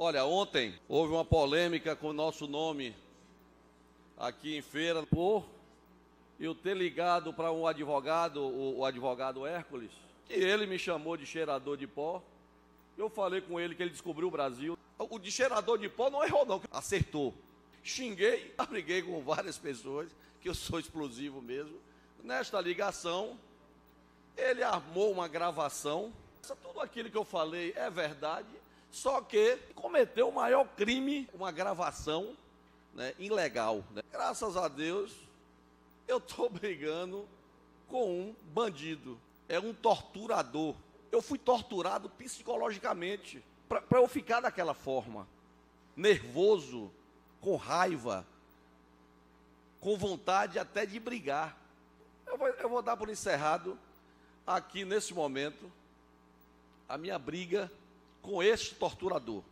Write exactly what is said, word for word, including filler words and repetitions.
Olha, ontem houve uma polêmica com o nosso nome aqui em Feira, por eu ter ligado para um advogado, o, o advogado Hércules, que ele me chamou de cheirador de pó. Eu falei com ele que ele descobriu o Brasil. O de cheirador de pó não errou não, acertou. Xinguei, briguei com várias pessoas, que eu sou explosivo mesmo. Nesta ligação, ele armou uma gravação. Tudo aquilo que eu falei é verdade, só que cometeu o maior crime, uma gravação, né, ilegal. Né? Graças a Deus, eu estou brigando com um bandido, é um torturador. Eu fui torturado psicologicamente para eu ficar daquela forma, nervoso, com raiva, com vontade até de brigar. Eu vou, eu vou dar por encerrado aqui nesse momento a minha briga com este torturador.